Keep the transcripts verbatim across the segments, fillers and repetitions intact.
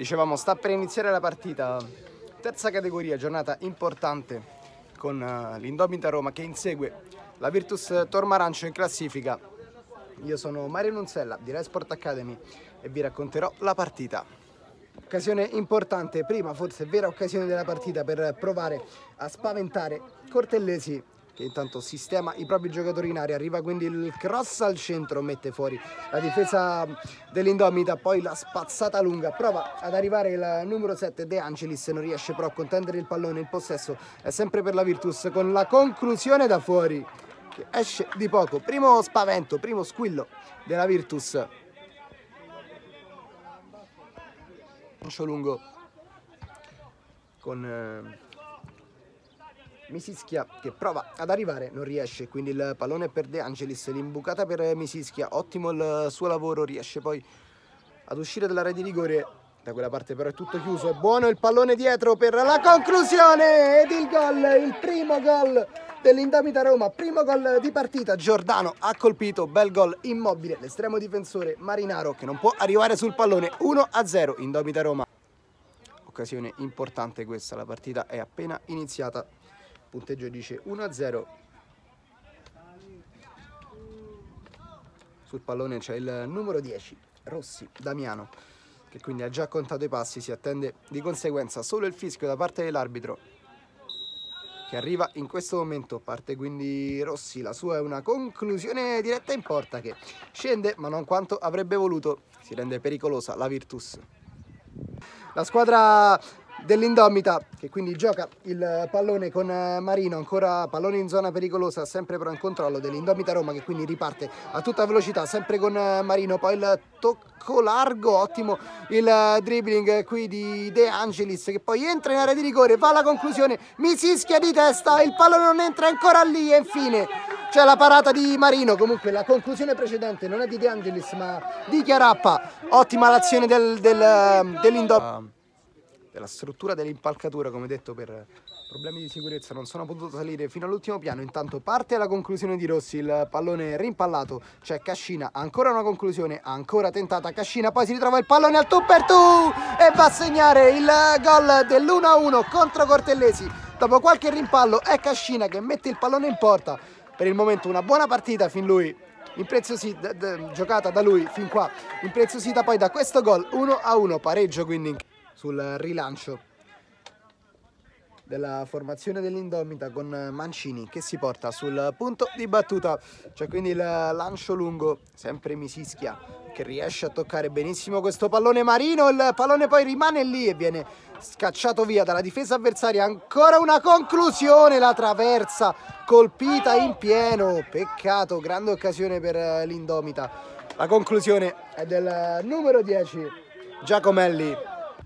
Dicevamo, sta per iniziare la partita, terza categoria, giornata importante con uh, l'Indomita Roma che insegue la Virtus Tormarancio in classifica. Io sono Mario Nunzella di Rai Sport Academy e vi racconterò la partita. Occasione importante, prima forse vera occasione della partita per provare a spaventare Cortellesi, che intanto sistema i propri giocatori in area. Arriva quindi il cross al centro, mette fuori la difesa dell'Indomita, poi la spazzata lunga, prova ad arrivare il numero sette De Angelis, non riesce però a contendere il pallone. Il possesso è sempre per la Virtus con la conclusione da fuori che esce di poco. Primo spavento, primo squillo della Virtus. Lancio lungo con eh, Misischia che prova ad arrivare, non riesce, quindi il pallone per De Angelis, l'imbucata per Misischia, ottimo il suo lavoro, riesce poi ad uscire dall'area di rigore. Da quella parte però è tutto chiuso, è buono il pallone dietro per la conclusione ed il gol, il primo gol dell'Indomita Roma, primo gol di partita. Giordano ha colpito, bel gol, Immobile, l'estremo difensore Marinaro che non può arrivare sul pallone. Uno a zero Indomita Roma. Occasione importante questa, la partita è appena iniziata. Il punteggio dice uno a zero. Sul pallone c'è il numero dieci, Rossi Damiano, che quindi ha già contato i passi. Si attende di conseguenza solo il fischio da parte dell'arbitro, che arriva in questo momento. Parte quindi Rossi, la sua è una conclusione diretta in porta che scende ma non quanto avrebbe voluto. Si rende pericolosa la Virtus. La squadra dell'Indomita che quindi gioca il pallone con Marino, ancora pallone in zona pericolosa, sempre però in controllo dell'Indomita Roma che quindi riparte a tutta velocità, sempre con Marino, poi il tocco largo, ottimo il dribbling qui di De Angelis che poi entra in area di rigore, va alla conclusione, Misischia di testa, il pallone non entra ancora lì e infine c'è la parata di Marino. Comunque la conclusione precedente non è di De Angelis ma di Chiarappa. Ottima l'azione del, del, dell'Indomita. Della struttura dell'impalcatura, come detto, per problemi di sicurezza non sono potuto salire fino all'ultimo piano. Intanto parte la conclusione di Rossi, il pallone rimpallato, c'è Cascina, ancora una conclusione, ancora tentata Cascina, poi si ritrova il pallone al tu per tu e va a segnare il gol dell'uno a uno contro Cortellesi. Dopo qualche rimpallo è Cascina che mette il pallone in porta. Per il momento una buona partita fin lui, impreziosita, giocata da lui fin qua, impreziosita poi da questo gol. Uno a uno, pareggio quindi sul rilancio della formazione dell'Indomita con Mancini che si porta sul punto di battuta. C'è quindi il lancio lungo, sempre Misischia che riesce a toccare benissimo questo pallone. Marino, il pallone poi rimane lì e viene scacciato via dalla difesa avversaria. Ancora una conclusione, la traversa colpita in pieno, peccato, grande occasione per l'Indomita. La conclusione è del numero dieci Giacomelli.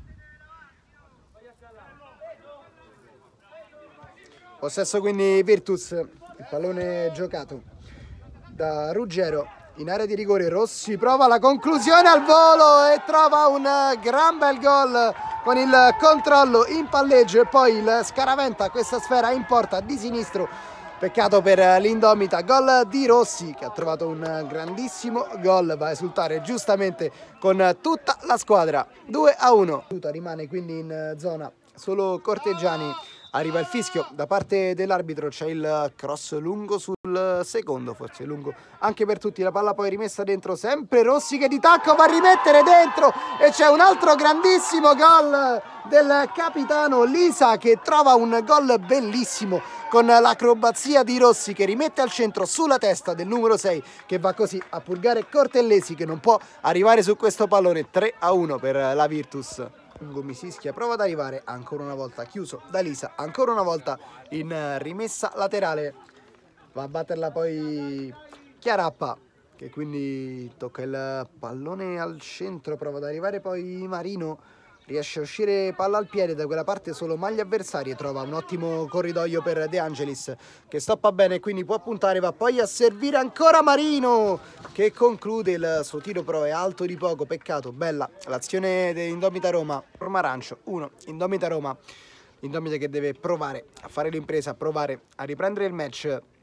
Possesso quindi Virtus, il pallone giocato da Ruggero in area di rigore. Rossi prova la conclusione al volo e trova un gran bel gol con il controllo in palleggio e poi il scaraventa questa sfera in porta di sinistro. Peccato per l'Indomita, gol di Rossi che ha trovato un grandissimo gol, va a esultare giustamente con tutta la squadra. Due a uno. Rimane quindi in zona solo Corteggiani. Arriva il fischio da parte dell'arbitro, c'è il cross lungo sul secondo, forse lungo anche per tutti, la palla poi rimessa dentro, sempre Rossi che di tacco va a rimettere dentro e c'è un altro grandissimo gol del capitano Lisa che trova un gol bellissimo con l'acrobazia di Rossi che rimette al centro sulla testa del numero sei che va così a purgare Cortellesi che non può arrivare su questo pallone. Tre a uno per la Virtus. Misischia prova ad arrivare, ancora una volta chiuso da Lisa, ancora una volta in rimessa laterale, va a batterla poi Chiarappa che quindi tocca il pallone al centro, prova ad arrivare poi Marino, riesce a uscire palla al piede, da quella parte solo maglie avversarie, trova un ottimo corridoio per De Angelis che stoppa bene, quindi può puntare, va poi a servire ancora Marino che conclude il suo tiro, però è alto di poco, peccato. Bella l'azione dell'Indomita Roma. Tormarancio uno, Indomita Roma, Indomita che deve provare a fare l'impresa, provare a riprendere il match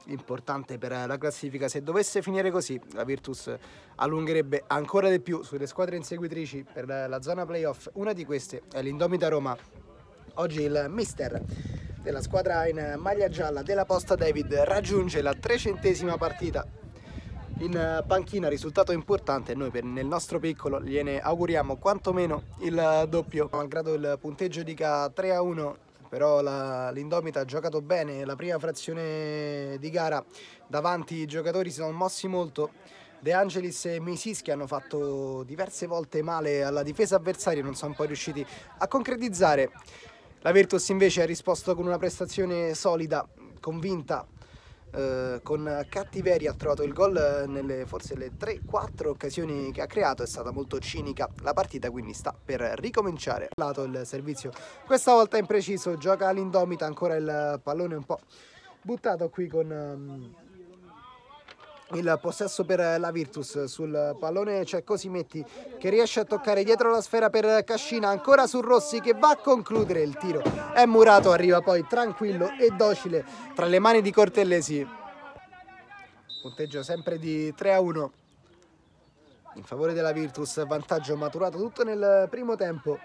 importante per la classifica. Se dovesse finire così, la Virtus allungherebbe ancora di più sulle squadre inseguitrici per la zona playoff. Una di queste è l'Indomita Roma. Oggi il mister della squadra in maglia gialla della Posta David raggiunge la trecentesima partita in panchina, risultato importante, e noi per, nel nostro piccolo gliene auguriamo quantomeno il doppio. Malgrado il punteggio dica tre a uno, però l'Indomita ha giocato bene la prima frazione di gara, davanti i giocatori si sono mossi molto. De Angelis e Misischi hanno fatto diverse volte male alla difesa avversaria, non sono poi riusciti a concretizzare. La Virtus invece ha risposto con una prestazione solida, convinta, eh, con cattiveria. Ha trovato il gol nelle forse le tre quattro occasioni che ha creato, è stata molto cinica la partita, quindi sta per ricominciare. Lato il servizio, questa volta impreciso, gioca l'Indomita, ancora il pallone un po' buttato qui con um, il possesso per la Virtus. Sul pallone c'è Cosimetti che riesce a toccare dietro la sfera per Cascina, ancora su Rossi che va a concludere, il tiro è murato, arriva poi tranquillo e docile tra le mani di Cortellesi. Punteggio sempre di tre a uno in favore della Virtus, vantaggio maturato tutto nel primo tempo.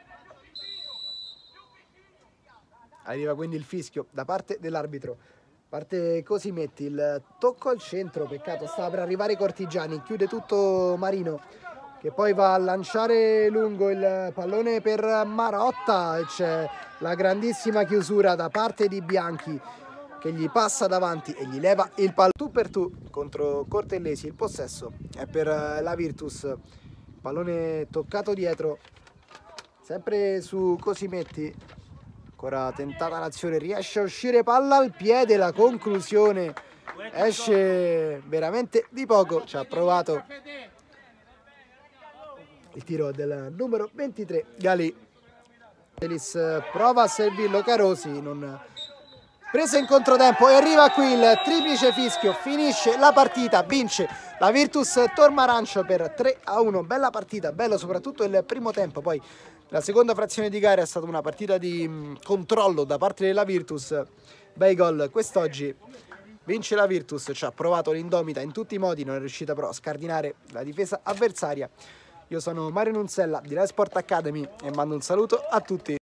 Arriva quindi il fischio da parte dell'arbitro. Parte Cosimetti, il tocco al centro, peccato, stava per arrivare Cortigiani, chiude tutto Marino che poi va a lanciare lungo il pallone per Marotta e c'è la grandissima chiusura da parte di Bianchi che gli passa davanti e gli leva il pallone. Tu per tu contro Cortellesi, il possesso è per la Virtus, pallone toccato dietro, sempre su Cosimetti. Ancora tentata l'azione, riesce a uscire, palla al piede, la conclusione esce veramente di poco, ci ha provato il tiro del numero ventitré Gali. Elis prova a servirlo, Carosi non presa in controtempo e arriva qui il triplice fischio, finisce la partita, vince la Virtus Tormarancio per tre a uno. Bella partita, bello soprattutto il primo tempo, poi la seconda frazione di gara è stata una partita di controllo da parte della Virtus, bei gol. Quest'oggi vince la Virtus, ci ha provato l'Indomita in tutti i modi, non è riuscita però a scardinare la difesa avversaria. Io sono Mario Nunzella di Red Sport Academy e mando un saluto a tutti.